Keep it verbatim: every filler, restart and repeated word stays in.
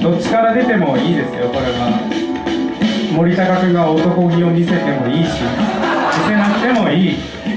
どっちから出てもいいですよ。これは森高君が男気を見せてもいいし、見せなくてもいい。